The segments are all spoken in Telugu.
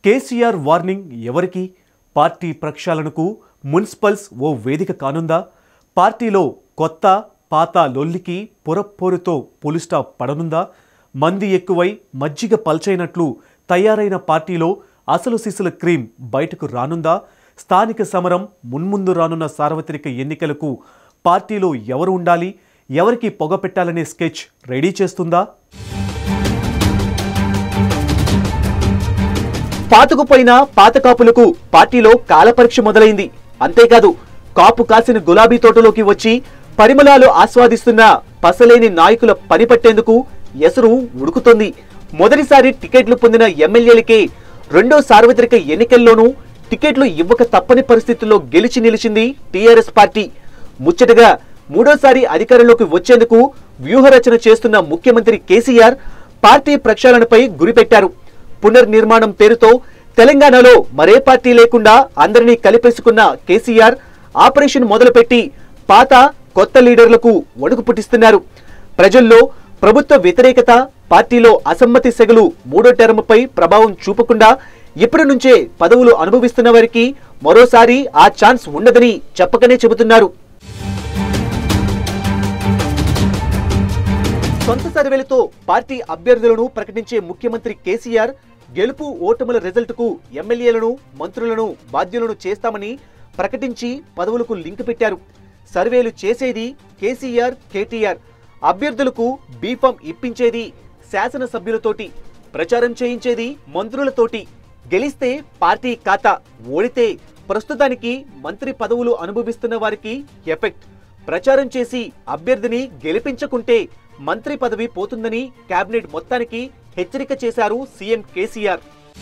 కేసీఆర్ వార్నింగ్ ఎవరికి? పార్టీ ప్రక్షాళనకు మున్సిపల్స్ ఓ వేదిక కానుందా? పార్టీలో కొత్త పాత లొల్లికి పొరపోరుతో పులిస్టాప్ పడనుందా? మంది ఎక్కువై మజ్జిగ పల్చైనట్లు తయారైన పార్టీలో అసలు సిసల క్రీమ్ బయటకు రానుందా? స్థానిక సమరం మున్ముందు రానున్న సార్వత్రిక ఎన్నికలకు పార్టీలో ఎవరు ఉండాలి, ఎవరికి పొగ పెట్టాలనే స్కెచ్ రెడీ చేస్తుందా? పాతుకుపోయిన పాత కాపులకు పార్టీలో కాలపరీక్ష మొదలైంది. అంతేకాదు, కాపు కాసిన గులాబీ తోటలోకి వచ్చి పరిమళాలు ఆస్వాదిస్తున్న పసలేని నాయకుల పని పట్టేందుకు ఎసరు ఉడుకుతోంది. మొదటిసారి టికెట్లు పొందిన ఎమ్మెల్యేలకే రెండో సార్వత్రిక ఎన్నికల్లోనూ టికెట్లు ఇవ్వక తప్పని పరిస్థితుల్లో గెలిచి నిలిచింది టీఆర్ఎస్ పార్టీ. ముచ్చటగా మూడోసారి అధికారంలోకి వచ్చేందుకు వ్యూహరచన చేస్తున్న ముఖ్యమంత్రి కేసీఆర్ పార్టీ ప్రక్షాళనపై గురిపెట్టారు. పునర్నిర్మాణం పేరుతో తెలంగాణలో మరే పార్టీ లేకుండా అందరినీ కలిపేసుకున్న కేసీఆర్ ఆపరేషన్ మొదలుపెట్టి పాత కొత్త లీడర్లకు వణుకు పుట్టిస్తున్నారు. ప్రజల్లో ప్రభుత్వ వ్యతిరేకత, పార్టీలో అసమ్మతి సెగలు మూడో టర్మ్పై ప్రభావం చూపకుండా ఇప్పటి నుంచే పదవులు అనుభవిస్తున్న వారికి మరోసారి ఆ ఛాన్స్ ఉండదని చెప్పకనే చెబుతున్నారు. సొంత సర్వేలతో పార్టీ అభ్యర్థులను ప్రకటించే ముఖ్యమంత్రి కేసీఆర్ గెలుపు ఓటముల రిజల్ట్కు ఎమ్మెల్యేలను, మంత్రులను బాధ్యులను చేస్తామని ప్రకటించి పదవులకు లింక్ పెట్టారు. సర్వేలు చేసేది కేసీఆర్, కేటీఆర్. అభ్యర్థులకు బీఫామ్ ఇప్పించేది శాసనసభ్యులతోటి, ప్రచారం చేయించేది మంత్రులతోటి. గెలిస్తే పార్టీ ఖాతా, ఓడితే ప్రస్తుతానికి మంత్రి పదవులు అనుభవిస్తున్న వారికి ఎఫెక్ట్. ప్రచారం చేసి అభ్యర్థిని గెలిపించకుంటే మంత్రి పదవి పోతుందని కేబినెట్ మొత్తానికి హెచ్చరిక చేశారు సీఎం కేసీఆర్.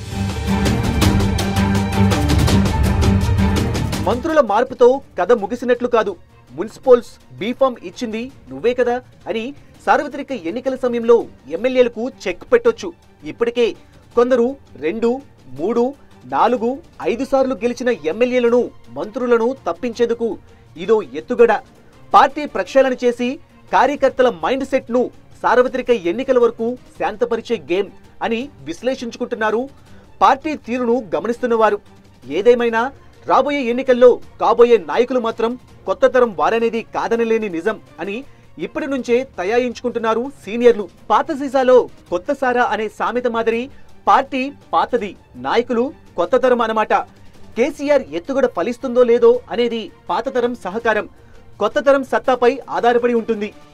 మంత్రుల మార్పుతో కథ ముగిసినట్లు కాదు. మున్సిపల్స్ బీఫామ్ ఇచ్చింది నువ్వే కదా అని సార్వత్రిక ఎన్నికల సమయంలో ఎమ్మెల్యేలకు చెక్ పెట్టొచ్చు. ఇప్పటికే కొందరు 2, 3, 4, 5 సార్లు గెలిచిన ఎమ్మెల్యేలను, మంత్రులను తప్పించేందుకు ఇదో ఎత్తుగడ. పార్టీ ప్రక్షాళన చేసి కార్యకర్తల మైండ్ సెట్ ను సార్వత్రిక ఎన్నికల వరకు శాంతపరిచే గేమ్ అని విశ్లేషించుకుంటున్నారు పార్టీ తీరును గమనిస్తున్నవారు. ఏదేమైనా రాబోయే ఎన్నికల్లో కాబోయే నాయకులు మాత్రం కొత్త తరం వారనేది కాదనలేని నిజం అని ఇప్పటి నుంచే తయాయించుకుంటున్నారు సీనియర్లు. పాత సీసాలో కొత్త సారా అనే సామెత మాదిరి పార్టీ పాతది, నాయకులు కొత్త తరం అన్నమాట. కేసీఆర్ ఎత్తుగడ ఫలిస్తుందో లేదో అనేది పాత తరం సహకారం, కొత్త తరం సత్తాపై ఆధారపడి ఉంటుంది.